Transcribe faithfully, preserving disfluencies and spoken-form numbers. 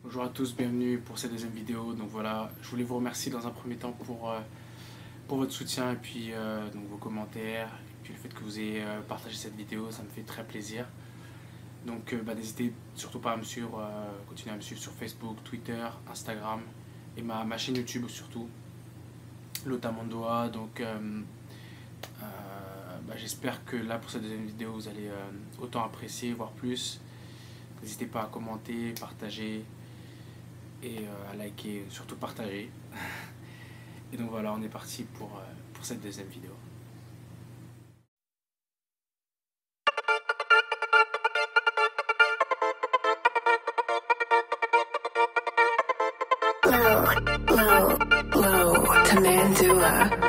Bonjour à tous, bienvenue pour cette deuxième vidéo. Donc voilà, je voulais vous remercier dans un premier temps pour, euh, pour votre soutien et puis euh, donc vos commentaires et puis le fait que vous ayez euh, partagé cette vidéo, ça me fait très plaisir. Donc euh, bah, n'hésitez surtout pas à me suivre, euh, continuez à me suivre sur Facebook, Twitter, Instagram et ma, ma chaîne YouTube surtout, Lotamandoa. Donc euh, euh, bah, j'espère que là pour cette deuxième vidéo vous allez euh, autant apprécier, voire plus. N'hésitez pas à commenter, partager et euh, à liker, surtout partager. Et donc voilà, on est parti pour, euh, pour cette deuxième vidéo. Low, low, low, Tamandua.